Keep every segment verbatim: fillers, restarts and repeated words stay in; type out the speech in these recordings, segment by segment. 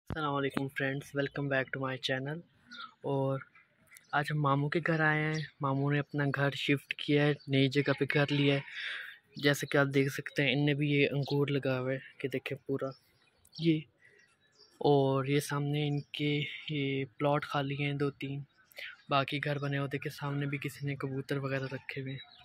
अस्सलाम वालेकुम friends, welcome back to my channel. और आज हम मामू के घर आए हैं। मामू ने अपना घर शिफ्ट किया है, नई जगह पे घर लिया है। जैसे कि आप देख सकते हैं, इनने भी ये अंगूर लगा हुआ है कि देखें पूरा ये। और ये सामने इनके ये प्लॉट खाली हैं दो तीन, बाकी घर बने हुए। देखे सामने भी किसी ने कबूतर वगैरह रखे हुए हैं।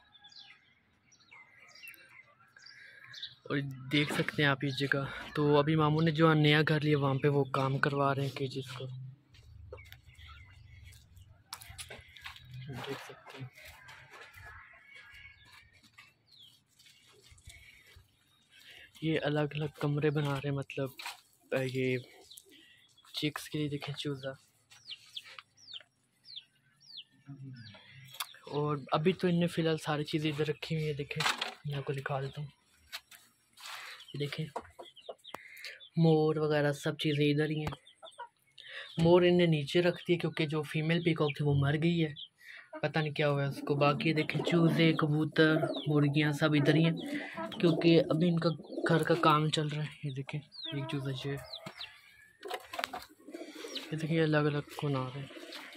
और देख सकते हैं आप इस जगह। तो अभी मामू ने जो नया घर लिया वहाँ पे वो काम करवा रहे हैं कि जिसको देख सकते हैं। ये अलग अलग कमरे बना रहे हैं, मतलब अ, ये चिक्स के लिए। देखें चूज़ा। और अभी तो इनने फ़िलहाल सारी चीज़ें इधर रखी हुई है। देखें, मैं आपको दिखा देता हूँ। ये देखें, मोर वगैरह सब चीज़ें इधर ही हैं। मोर इनने नीचे रख दिए क्योंकि जो फीमेल पीकॉक थी वो मर गई है, पता नहीं क्या हुआ है उसको। बाकी देखें चूज़े, कबूतर, मुर्गियाँ सब इधर ही हैं क्योंकि अभी इनका घर का काम चल रहा है। ये देखें, एक चूज़ा जो है, ये देखिए अलग अलग कौन आ रहे हैं।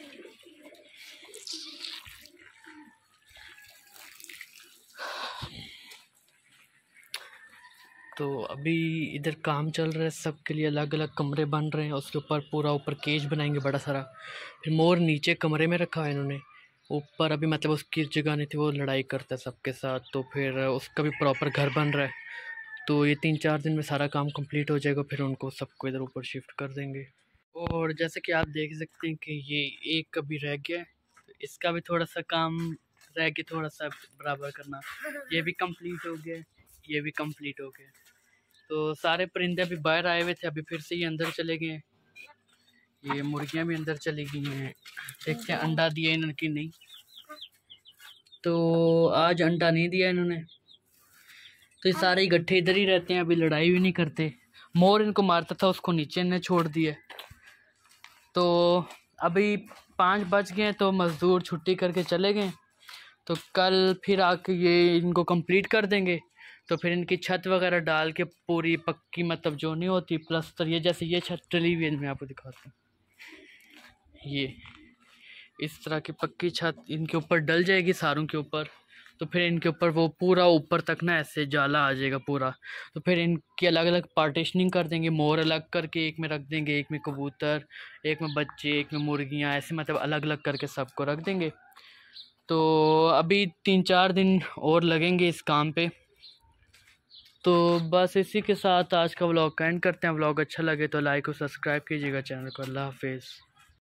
तो अभी इधर काम चल रहा है, सबके लिए अलग अलग कमरे बन रहे हैं। उसके ऊपर पूरा ऊपर केज बनाएंगे बड़ा सारा। फिर मोर नीचे कमरे में रखा है इन्होंने। ऊपर अभी मतलब उसकी जगह नहीं थी, वो लड़ाई करता है सबके साथ, तो फिर उसका भी प्रॉपर घर बन रहा है। तो ये तीन चार दिन में सारा काम कंप्लीट हो जाएगा, फिर उनको सबको इधर ऊपर शिफ्ट कर देंगे। और जैसे कि आप देख सकते हैं कि ये एक अभी रह गया है, तो इसका भी थोड़ा सा काम रह गया, थोड़ा सा बराबर करना। ये भी कंप्लीट हो गया, ये भी कंप्लीट हो गया। तो सारे परिंदे अभी बाहर आए हुए थे, अभी फिर से ये अंदर चले गए हैं। ये मुर्गियां भी अंदर चली गई हैं। देखते हैं अंडा दिया इन्होंने कि नहीं। तो आज अंडा नहीं दिया इन्होंने, तो ये सारे इकट्ठे इधर ही रहते हैं, अभी लड़ाई भी नहीं करते। मोर इनको मारता था, उसको नीचे इन्हें छोड़ दिया। तो अभी पाँच बज गए तो मज़दूर छुट्टी करके चले गए। तो कल फिर आके ये इनको कंप्लीट कर देंगे। तो फिर इनकी छत वगैरह डाल के पूरी पक्की, मतलब जो नहीं होती प्लास्टर, ये जैसे ये छत डली हुई है, मैं आपको दिखाता हूँ। ये इस तरह की पक्की छत इनके ऊपर डल जाएगी सारों के ऊपर। तो फिर इनके ऊपर वो पूरा ऊपर तक ना ऐसे जाला आ जाएगा पूरा। तो फिर इनकी अलग अलग पार्टीशनिंग कर देंगे, मोर अलग करके एक में रख देंगे, एक में कबूतर, एक में बच्चे, एक में मुर्गियाँ, ऐसे मतलब अलग अलग करके सबको रख देंगे। तो अभी तीन चार दिन और लगेंगे इस काम पे। तो बस इसी के साथ आज का व्लॉग का एंड करते हैं। व्लॉग अच्छा लगे तो लाइक और सब्सक्राइब कीजिएगा चैनल को। अल्लाह हाफिज़।